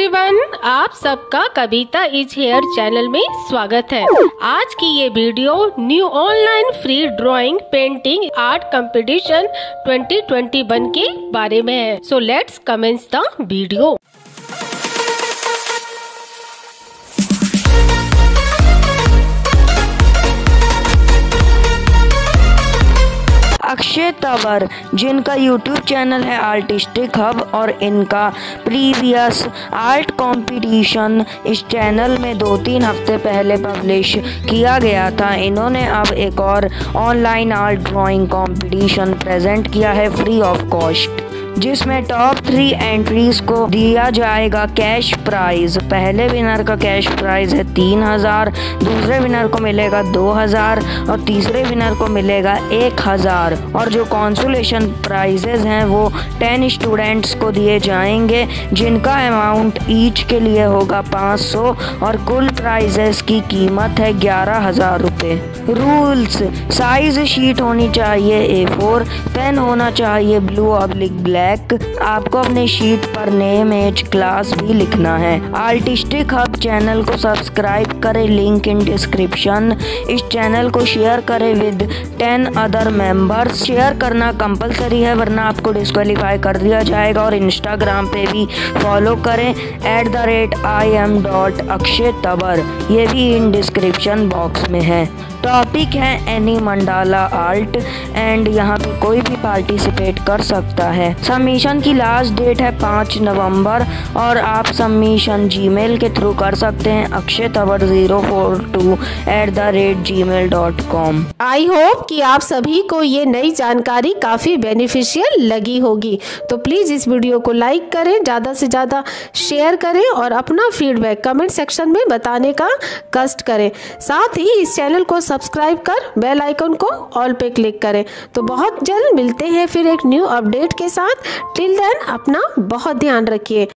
Everyone, आप सबका कविता is here channel में स्वागत है। आज की ये video new online free drawing painting art competition 2021 के बारे में है। So let's commence the video. Akshay Tanwar, जिनका यूट्यूब चैनल है आर्टिस्टिक हब और इनका प्रीवियस आर्ट कंपटीशन इस चैनल में 2-3 हफ्ते पहले पब्लिश किया गया था। इन्होंने अब एक और online art drawing competition present किया है फ्री ऑफ कॉस्ट, जिसमें टॉप 3 एंट्रीज को दिया जाएगा कैश प्राइज। पहले विनर का कैश प्राइज है 3000, दूसरे विनर को मिलेगा 2000 और तीसरे विनर को मिलेगा 1000। और जो कॉन्सोलेशन प्राइजेज हैं वो 10 स्टूडेंट्स को दिए जाएंगे, जिनका अमाउंट ईच के लिए होगा 500 और कुल प्राइजेस की कीमत है 11,000 रुपये। रूल्स: साइज शीट होनी चाहिए A4, पेन होना चाहिए ब्लू/ब्लैक। आपको अपने शीट पर नेम, एज, क्लास भी लिखना है। आर्टिस्टिक हब चैनल को सब्सक्राइब करें, लिंक इन डिस्क्रिप्शन। इस चैनल को शेयर करें विद 10 अदर मेंबर्स। शेयर करना कंपलसरी है, वरना आपको डिस्क्वालीफाई कर दिया जाएगा। और इंस्टाग्राम पे भी फॉलो करें @im.akshay_tavar, ये भी इन डिस्क्रिप्शन बॉक्स में है। टॉपिक है एनी मंडाला आर्ट एंड यहाँ पे कोई भी पार्टिसिपेट कर सकता है। सबमिशन की लास्ट डेट है 5 नवंबर और आप सबमिशन जीमेल के थ्रू कर सकते हैं akshay_tavar042@gmail.com। आई होप कि आप सभी को ये नई जानकारी काफ़ी बेनिफिशियल लगी होगी। तो प्लीज़ इस वीडियो को लाइक करें, ज़्यादा से ज़्यादा शेयर करें और अपना फीडबैक कमेंट सेक्शन में बताने का कष्ट करें। साथ ही इस चैनल को सब्सक्राइब कर बेल आइकन को ऑल पे क्लिक करें। तो बहुत जल्द मिलते हैं फिर एक न्यू अपडेट के साथ। टिल देन अपना बहुत ध्यान रखिए।